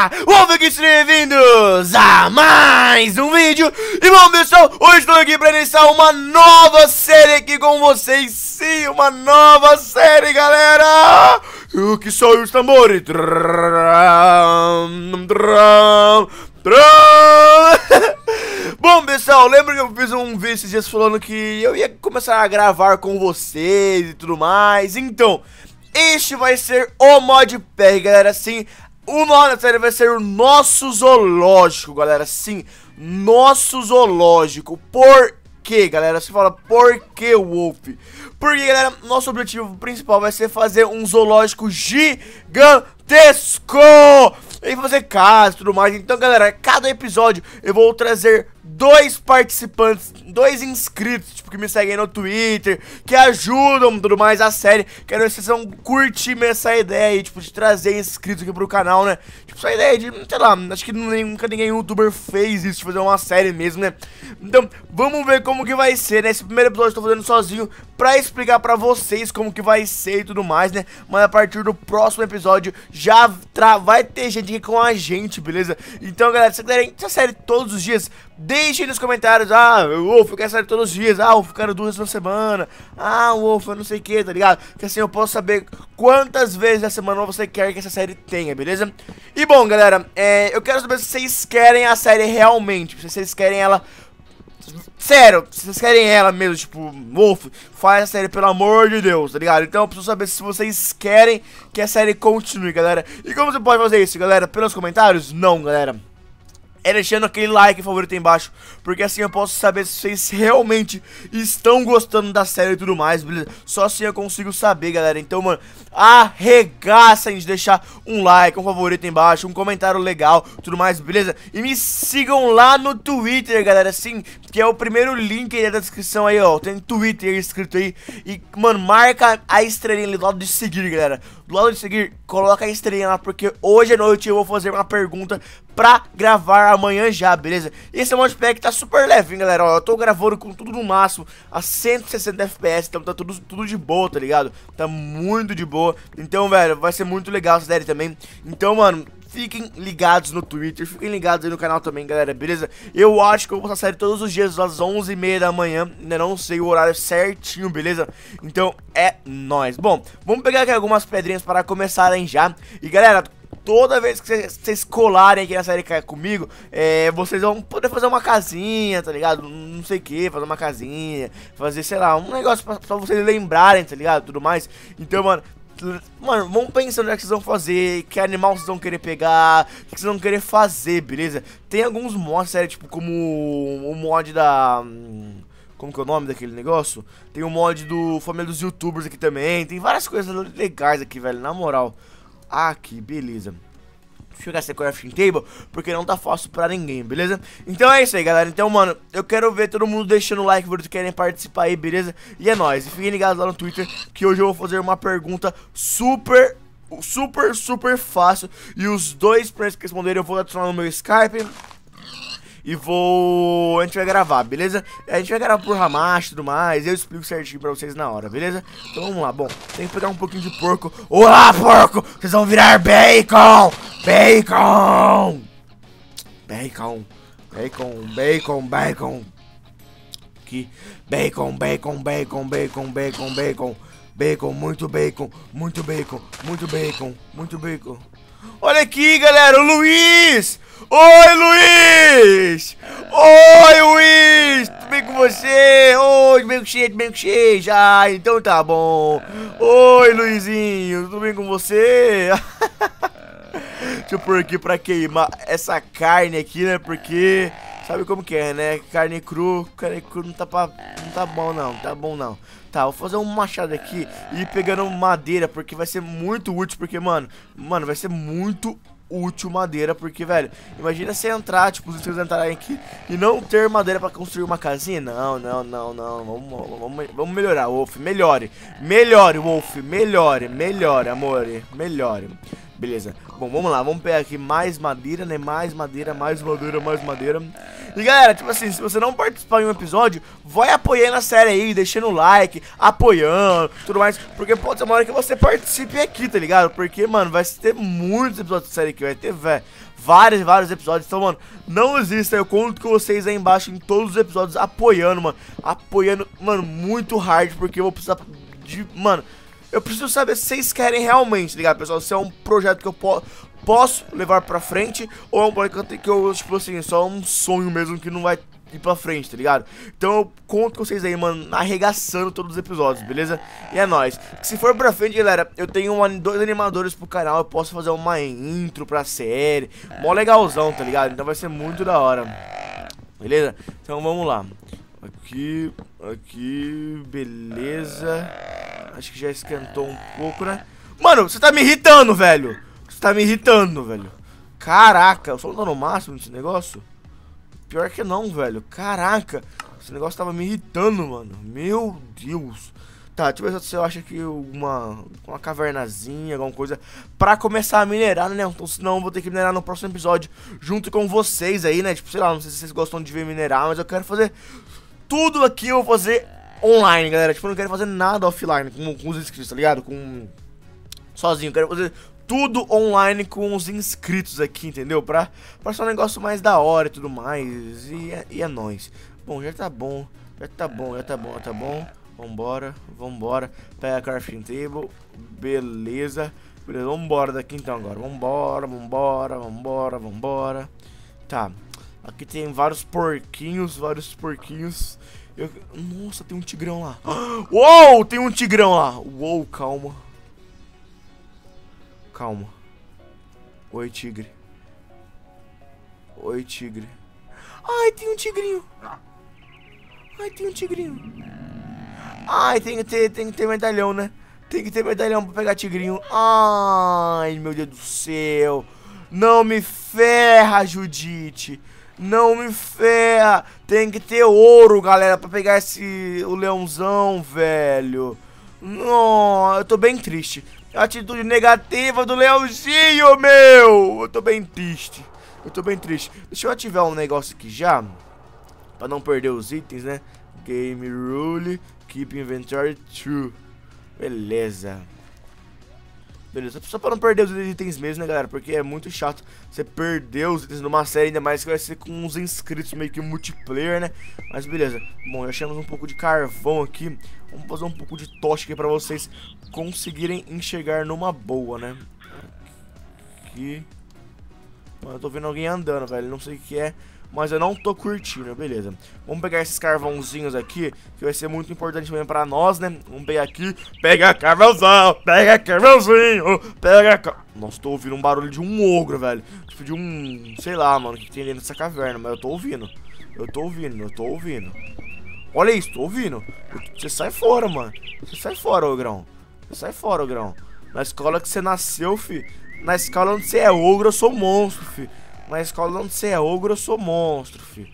Olá, bem-vindos a mais um vídeo. E bom, pessoal, hoje estou aqui para iniciar uma nova série aqui com vocês. Sim, uma nova série, galera. O que são os tambores? Bom, pessoal, lembra que eu fiz um vídeo esses dias falando que eu ia começar a gravar com vocês e tudo mais? Então, este vai ser o Modpack, galera. Sim, o nome da série vai ser o Nosso Zoológico, galera. Sim, Nosso Zoológico. Por quê, galera? Você fala, por que, Wolf? Porque, galera, nosso objetivo principal vai ser fazer um zoológico gigantesco e fazer casa e tudo mais. Então, galera, cada episódio eu vou trazer dois participantes, dois inscritos, tipo, que me seguem no Twitter, que ajudam tudo mais a série. Quero ver se vocês vão curtir essa ideia aí, tipo, de trazer inscritos aqui pro canal, né? Tipo, essa ideia de, sei lá, acho que nunca ninguém youtuber fez isso, de fazer uma série mesmo, né? Então, vamos ver como que vai ser, né? Esse primeiro episódio eu tô fazendo sozinho pra explicar pra vocês como que vai ser e tudo mais, né? Mas a partir do próximo episódio já vai ter gente aqui com a gente, beleza? Então, galera, se quiserem essa série todos os dias, deixem nos comentários. Ah, Wolf, eu quero série todos os dias. Ah, Wolf, eu quero 2 vezes na semana. Ah, Wolf, eu não sei o que, tá ligado? Que assim eu posso saber quantas vezes na semana você quer que essa série tenha, beleza? E bom, galera, eu quero saber se vocês querem a série realmente. Se vocês querem ela... Sério, se vocês querem ela mesmo, tipo, Wolf, faz a série pelo amor de Deus, tá ligado? Então eu preciso saber se vocês querem que a série continue, galera. E como você pode fazer isso, galera? Pelos comentários? Não, galera. É deixando aquele like favorito aí embaixo, porque assim eu posso saber se vocês realmente estão gostando da série e tudo mais, beleza? Só assim eu consigo saber, galera. Então, mano, arregaçem de deixar um like, um favorito aí embaixo, um comentário legal, tudo mais, beleza? E me sigam lá no Twitter, galera, assim, que é o primeiro link aí da descrição aí, ó. Tem Twitter escrito aí. E, mano, marca a estrelinha ali do lado de seguir, galera. Do lado de seguir, coloca a estrelinha lá, porque hoje à noite eu vou fazer uma pergunta pra gravar amanhã já, beleza? E esse Modpack tá super leve, hein, galera? Ó, eu tô gravando com tudo no máximo, a 160 FPS, então tá tudo de boa, tá ligado? Tá muito de boa. Então, velho, vai ser muito legal essa série também. Então, mano, fiquem ligados no Twitter, fiquem ligados aí no canal também, galera, beleza? Eu acho que eu vou postar série todos os dias às 11h30 da manhã, ainda não sei o horário certinho, beleza? Então é nóis. Bom, vamos pegar aqui algumas pedrinhas para começarem já. E galera, toda vez que vocês colarem aqui na série comigo, vocês vão poder fazer uma casinha, tá ligado? Não sei o que, fazer uma casinha, fazer, sei lá, um negócio pra vocês lembrarem, tá ligado? Tudo mais. Então, mano, vamos pensando o que vocês vão fazer, que animal vocês vão querer pegar, o que vocês vão querer fazer, beleza? Tem alguns mods, sério, tipo, como o mod da... Como que é o nome daquele negócio? Tem o mod do Família dos Youtubers aqui também, tem várias coisas legais aqui, velho, na moral. Aqui, beleza. Deixa eu jogar essa crafting table, porque não tá fácil pra ninguém, beleza? Então é isso aí, galera. Então, mano, eu quero ver todo mundo deixando o like, se querem participar aí, beleza? E é nóis. E fiquem ligados lá no Twitter, que hoje eu vou fazer uma pergunta super fácil. E os dois primeiros que responderem eu vou adicionar no meu Skype. E a gente vai gravar, beleza? A gente vai gravar por Hamashi e tudo mais. Eu explico certinho pra vocês na hora, beleza? Então vamos lá, bom, tem que pegar um pouquinho de porco. Olá, porco! Vocês vão virar bacon! Bacon! Bacon! Bacon, bacon, bacon! Aqui, bacon, bacon, bacon, bacon, bacon, bacon. Bacon, muito bacon, muito bacon, muito bacon, muito bacon. Olha aqui, galera, o Luiz! Oi, Luiz! Oi, Luiz! Tudo bem com você? Oi, bem com cheio, já, então tá bom. Oi, Luizinho, tudo bem com você? Deixa eu pôr aqui pra queimar essa carne aqui, né, porque... Sabe como que é, né? Carne cru não tá bom não, tá bom não. Tá, vou fazer um machado aqui e ir pegando madeira, porque vai ser muito útil, porque, mano, vai ser muito útil madeira, porque, velho, imagina você entrar, tipo, se vocês entrarem aqui e não ter madeira pra construir uma casinha. Não, vamos melhorar, Wolf, melhore, Wolf, melhore, amor, melhore. Beleza. Bom, vamos lá. Vamos pegar aqui mais madeira, né? Mais madeira, mais madeira, mais madeira. E galera, tipo assim, se você não participar em um episódio, vai apoiando a série aí, deixando o like, apoiando, tudo mais. Porque pode ser uma hora que você participe aqui, tá ligado? Porque, mano, vai ter muitos episódios de série aqui. Vai ter, velho, vários episódios. Então, mano, não exista. Eu conto com vocês aí embaixo em todos os episódios apoiando, mano. Apoiando, mano, muito hard. Porque eu vou precisar de... Mano, eu preciso saber se vocês querem realmente, tá ligado, pessoal? Se é um projeto que eu posso levar pra frente, ou é um projeto que eu, tipo assim, só um sonho mesmo que não vai ir pra frente, tá ligado? Então eu conto com vocês aí, mano, arregaçando todos os episódios, beleza? E é nóis. Se for pra frente, galera, eu tenho dois animadores pro canal, eu posso fazer uma intro pra série, mó legalzão, tá ligado? Então vai ser muito da hora, beleza? Então vamos lá. Aqui, beleza. Acho que já esquentou um pouco, né? Mano, você tá me irritando, velho. Você tá me irritando, velho. Caraca, eu só tô no máximo nesse negócio? Pior que não, velho. Caraca, esse negócio tava me irritando, mano. Meu Deus. Tá, deixa eu ver se eu acho aqui uma cavernazinha, alguma coisa pra começar a minerar, né? Então, senão eu vou ter que minerar no próximo episódio junto com vocês aí, né? Tipo, sei lá, não sei se vocês gostam de ver minerar, mas eu quero fazer tudo aqui, eu vou fazer online, galera. Tipo, eu não quero fazer nada offline com os inscritos, tá ligado? Sozinho, eu quero fazer tudo online com os inscritos aqui, entendeu? Pra ser um negócio mais da hora e tudo mais. E é nóis. Bom, já tá bom. Já tá bom. Vambora. Pega a crafting table. Beleza. Vambora daqui então agora. Vambora. Tá. Aqui tem vários porquinhos. Nossa, tem um tigrão lá. Uou, tem um tigrão lá. Uou, calma. Oi, tigre. Ai, tem um tigrinho. Ai, tem que ter medalhão, né? Tem que ter medalhão pra pegar tigrinho. Ai, meu Deus do céu. Não me ferra, Judite. Não me ferra. Tem que ter ouro, galera, pra pegar o leãozão, velho. Não, eu tô bem triste. Atitude negativa do leãozinho, meu. Eu tô bem triste. Deixa eu ativar um negócio aqui já, pra não perder os itens, né? Game Rule, Keep Inventory True. Beleza. Só pra não perder os itens mesmo, né, galera? Porque é muito chato você perder os itens numa série, ainda mais que vai ser com uns inscritos meio que multiplayer, né? Mas beleza. Bom, já achamos um pouco de carvão aqui. Vamos fazer um pouco de tocha aqui pra vocês conseguirem enxergar numa boa, né? Aqui. Mano, eu tô vendo alguém andando, velho. Não sei o que é, mas eu não tô curtindo, beleza. Vamos pegar esses carvãozinhos aqui, que vai ser muito importante também pra nós, né? Vamos pegar aqui. Pega carvãozão, pega carvãozinho, Nossa, tô ouvindo um barulho de um ogro, velho. Tipo de um... sei lá, mano, o que tem dentro dessa caverna, mas eu tô ouvindo. Olha isso, tô ouvindo. Você sai fora, mano. Você sai fora, ogrão. Na escola que você nasceu, fi. Na escola onde você é ogro, eu sou monstro, fi. Na escola onde você é ogro, eu sou monstro, fi.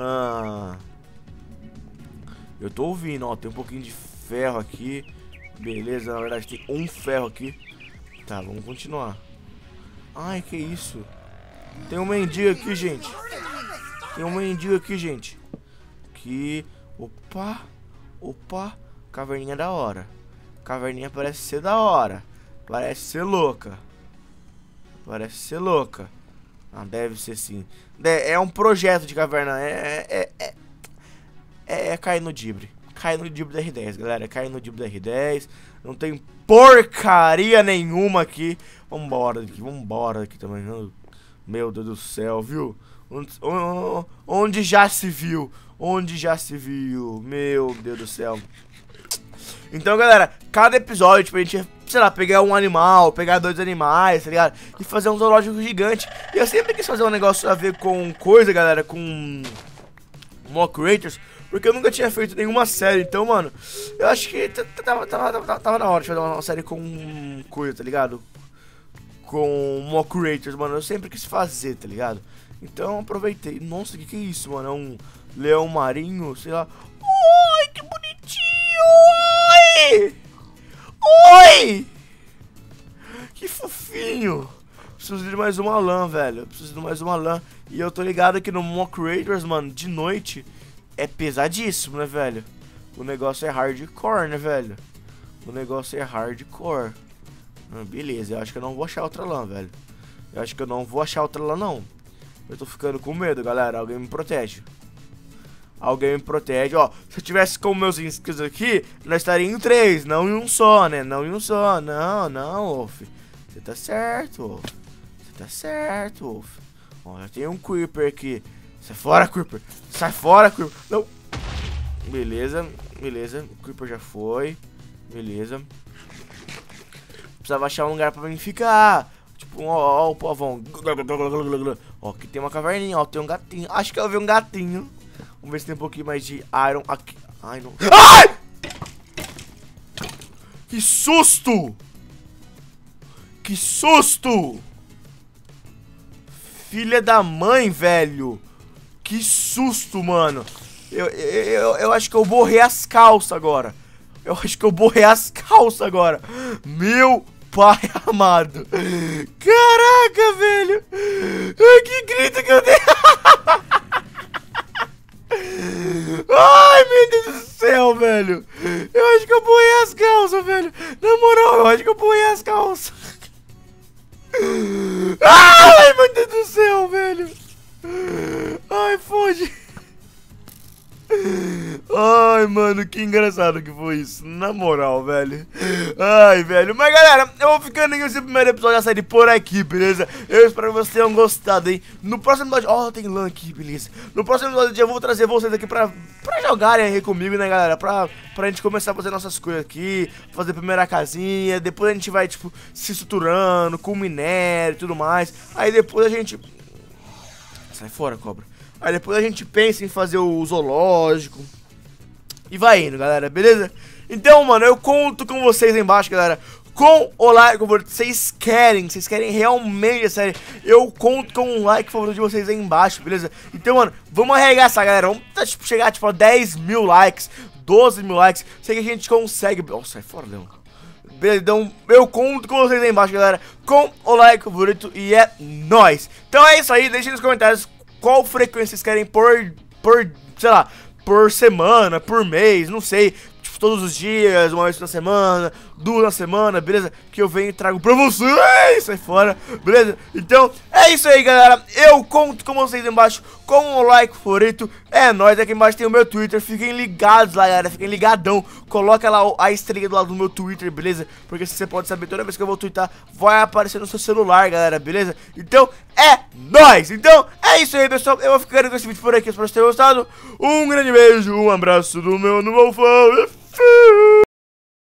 Eu tô ouvindo, ó. Tem um pouquinho de ferro aqui. Beleza, na verdade tem um ferro aqui. Tá, vamos continuar. Ai, que isso? Tem um mendigo aqui, gente. Aqui. Opa. Caverninha da hora. Caverninha parece ser da hora. Parece ser louca. Ah, deve ser sim. É um projeto de caverna. É cair no Dibre. Cair no Dibre da R10, galera. Cair no Dibre da R10. Não tem porcaria nenhuma aqui. Vambora daqui também. Meu Deus do céu, viu? Onde já se viu? Meu Deus do céu. Então, galera, cada episódio, tipo, a gente, sei lá, pegar um animal, pegar 2 animais, tá ligado? E fazer um zoológico gigante. E eu sempre quis fazer um negócio a ver com coisa, galera, com Mock Creators, porque eu nunca tinha feito nenhuma série. Então, mano, eu acho que tava na hora de fazer uma série com coisa, tá ligado? Com Mock Creators, mano, eu sempre quis fazer, tá ligado? Então, aproveitei. Nossa, que é isso, mano? É um leão marinho, sei lá. Oi, que bonitinho! Oi! Que fofinho! fofinho. Preciso de mais uma lã, velho. Preciso de mais uma lã. E eu tô ligado que no Mock Raiders, mano, de noite é pesadíssimo, né, velho? O negócio é hardcore, né, velho? O negócio é hardcore. Beleza, eu acho que eu não vou achar outra lã, velho. Eu acho que eu não vou achar outra lã, não. Eu tô ficando com medo, galera. Alguém me protege. Alguém me protege. Ó, se eu tivesse com meus inscritos aqui, nós estaríamos em 3, não em um só, né? Não em um só. Não, não, Wolf. Você tá certo, Wolf. Você tá certo, Wolf. Ó, já tem um Creeper aqui. Sai fora, Creeper. Sai fora, Creeper. Não. Beleza, beleza. O Creeper já foi. Beleza. Precisava achar um lugar pra mim ficar. Tipo, ó, o povão. Ó, aqui tem uma caverninha, ó, tem um gatinho. Acho que eu vi um gatinho. Vamos ver se tem um pouquinho mais de iron aqui. Ai, não. Ai! Que susto! Que susto! Filha da mãe, velho. Que susto, mano. Eu acho que eu borrei as calças agora. Eu acho que eu borrei as calças agora. Meu pai amado. Caraca, velho. Que grito que eu dei. Ai, meu Deus do céu, velho. Eu acho que eu borrei as calças, velho. Na moral, eu acho que eu borrei as calças. Ai, meu Deus do céu, velho. Ai, fode. Ai, mano, que engraçado que foi isso. Na moral, velho. Ai, velho. Mas, galera, eu vou ficando nesse primeiro episódio da série por aqui, beleza? Eu espero que vocês tenham gostado, hein? No próximo episódio... Ó, tem lã aqui, beleza. No próximo episódio eu vou trazer vocês aqui pra jogarem aí comigo, né, galera? Pra gente começar a fazer nossas coisas aqui. Fazer a primeira casinha. Depois a gente vai, tipo, se estruturando com minério e tudo mais. Aí depois a gente... Sai fora, cobra. Aí depois a gente pensa em fazer o zoológico. E vai indo, galera, beleza? Então, mano, eu conto com vocês aí embaixo, galera. Com o like favorito, vocês querem realmente, sério. Eu conto com um like favorito de vocês aí embaixo, beleza? Então, mano, vamos arregaçar, galera. Vamos tipo, chegar, tipo, a 10 mil likes, 12 mil likes. Sei que a gente consegue. Nossa, sai fora, Leão. Beleza, então eu conto com vocês aí embaixo, galera. Com o like favorito e é nóis. Então é isso aí, deixem nos comentários qual frequência vocês querem por, sei lá, por semana, por mês, não sei. Tipo, todos os dias, uma vez na semana, 2 na semana, beleza? Que eu venho e trago pra vocês, sai fora, beleza? Então, é isso aí, galera. Eu conto com vocês aí embaixo com o like favorito. É nóis, aqui embaixo tem o meu Twitter. Fiquem ligados lá, galera, fiquem ligadão. Coloca lá a estrelinha do lado do meu Twitter, beleza? Porque você pode saber, toda vez que eu vou twittar, vai aparecer no seu celular, galera, beleza? Então, é nóis. Então, é isso aí, pessoal. Eu vou ficando com esse vídeo por aqui, espero que vocês tenham gostado. Um grande beijo, um abraço do meu no Wolfão.